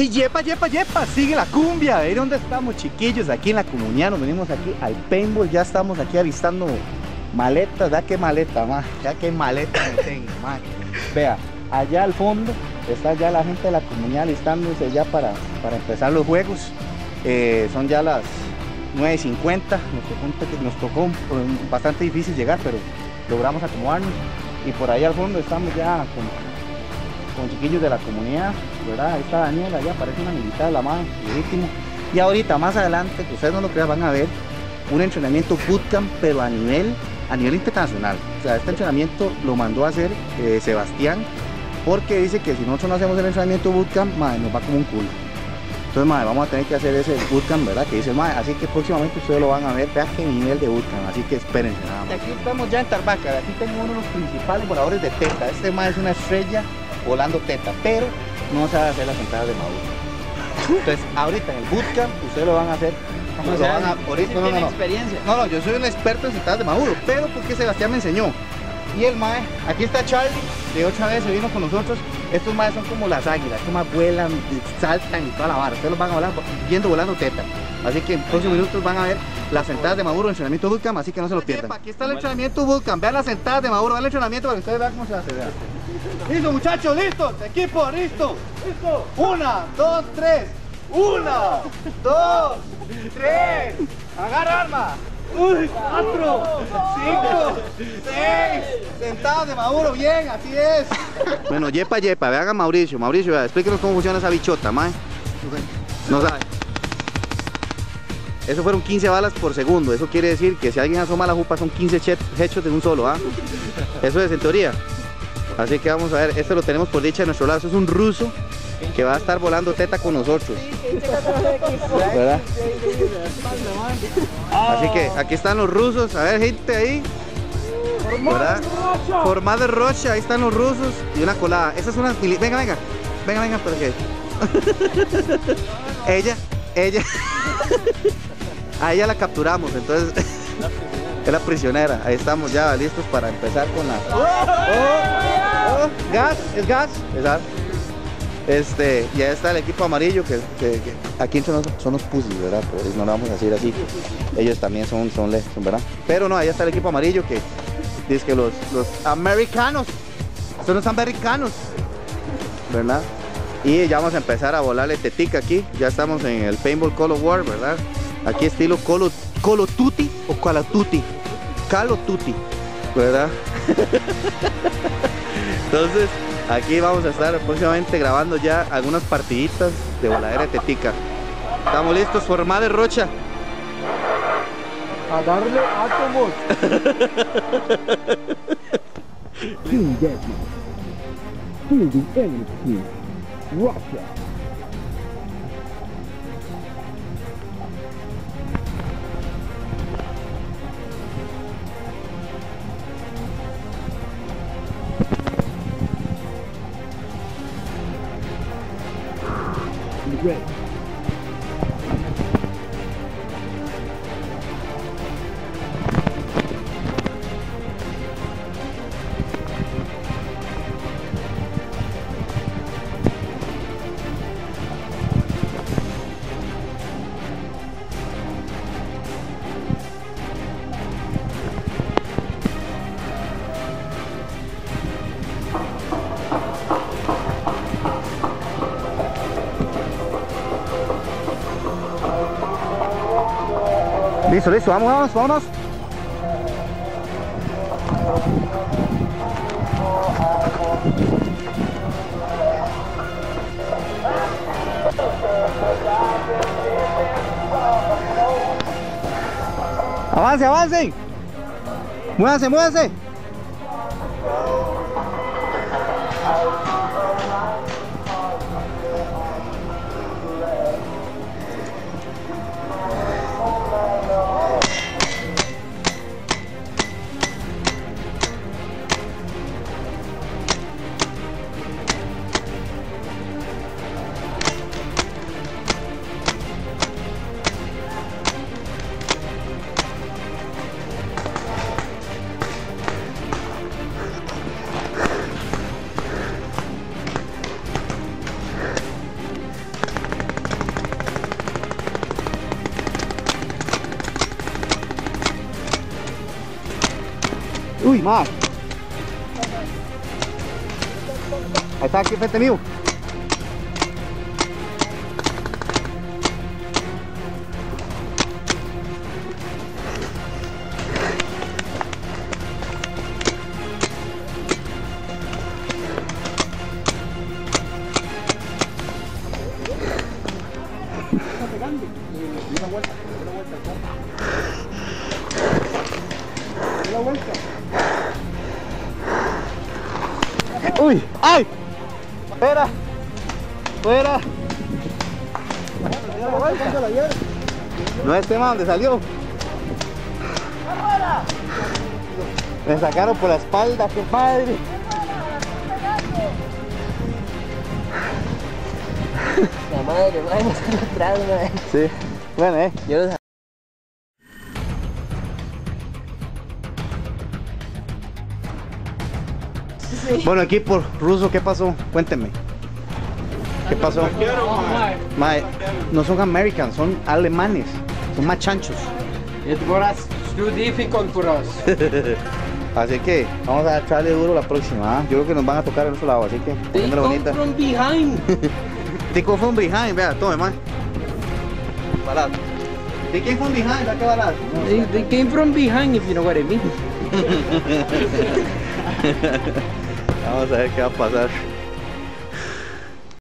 Y yepa, yepa, yepa, sigue la cumbia. A ver dónde estamos, chiquillos, aquí en la comunidad. Nos venimos aquí al paintball, ya estamos aquí avistando maletas. Vea qué maleta, ma. Ya qué maleta me tengo, ma. Vea, allá al fondo está ya la gente de la comunidad alistándose ya para empezar los juegos. Son ya las 9:50. Nos tocó bastante difícil llegar, pero logramos acomodarnos. Y por ahí al fondo estamos ya con chiquillos de la comunidad, ¿verdad? Ahí está Daniela, ya parece una militar, la más legítimo. Y ahorita más adelante, que ustedes no lo crean, van a ver un entrenamiento bootcamp, pero a nivel internacional. O sea, este entrenamiento lo mandó a hacer Sebastián, porque dice que si nosotros no hacemos el entrenamiento bootcamp, madre, nos va como un culo. Entonces, madre, vamos a tener que hacer ese bootcamp, ¿verdad? Que dice, madre, así que próximamente ustedes lo van a ver, vean qué nivel de bootcamp, así que espérense nada más. Aquí estamos ya en Tarbaca, aquí tengo uno de los principales voladores de teta. Este madre es una estrella volando teta, pero no sabe hacer las sentadas de Maduro. Entonces, ahorita en el bootcamp, ustedes lo van a hacer. O sea, no. Experiencia. No, yo soy un experto en sentadas de Maduro, pero porque Sebastián me enseñó. Y el mae, aquí está Charlie, de otra vez se vino con nosotros. Estos maes son como las águilas, estos maes vuelan, saltan y toda la vara. Ustedes los van a volar viendo volando teta. Así que en próximos minutos van a ver las sentadas de Maduro, el entrenamiento bootcamp, así que no se lo pierdan. Aquí está el entrenamiento bootcamp, vean las sentadas de Maduro, vean el entrenamiento para que ustedes vean cómo se hace. Vean. Listo, muchachos, listos, equipo, listo. Listo. 1, 2, 3. 1, 2, 3. Agarra arma. 4, 5, 6. Sentadas de Maduro, bien, así es. Bueno, yepa, yepa, vean a Mauricio. Mauricio, vea, explíquenos cómo funciona esa bichota, mae. No sabe. Eso fueron 15 balas por segundo. Eso quiere decir que si alguien asoma la jupa son 15 headshots en un solo, ¿ah? Eso es en teoría. Así que vamos a ver, esto lo tenemos por dicha de nuestro lado. Eso es un ruso que va a estar volando teta con nosotros, ¿verdad? Así que aquí están los rusos. A ver, gente ahí, ¿verdad? Formada de Rocha, ahí están los rusos. Y una colada. Esas son unas... Venga, para que... ella a ella la capturamos, entonces es la prisionera. Ahí estamos ya listos para empezar con la... gas, es gas. Ya está el equipo amarillo que aquí son los pussies, ¿verdad? Pues no lo vamos a decir así. Ellos también son, ¿verdad? Pero no, allá está el equipo amarillo que dice que los americanos son los americanos, ¿verdad? Y ya vamos a empezar a volarle tetica aquí. Ya estamos en el Paintball Call of War, ¿verdad? Aquí estilo Call of Duty o Call of Duty. Call of Duty, ¿verdad? Entonces, aquí vamos a estar próximamente grabando ya algunas partiditas de voladera de tetica. Estamos listos, formada de Rocha. A darle átomos. Team Deathmatch. Fielding enemy team. Russia. Red. Listo, vámonos. Avancen. Muévanse. más. Ahí está, aquí frente mío. Uy, ay, fuera, fuera. No es tema donde salió. Me sacaron por la espalda, qué padre. La madre, vamos atrás, madre. Sí, bueno, Yo lo Bueno, equipo ruso, ¿qué pasó? Cuéntenme. ¿Qué pasó? Mae, no son americanos, son alemanes. Son más chanchos. It was too difficult for us. Así que vamos a echarle duro la próxima. ¿Ah? Yo creo que nos van a tocar en otro lado, así que They poniéndolo come bonita. from behind. They come from behind, vea, tome, man. Balazo. They came from behind, ¿a qué balazo? They came from behind, if you know what I mean. Vamos a ver qué va a pasar.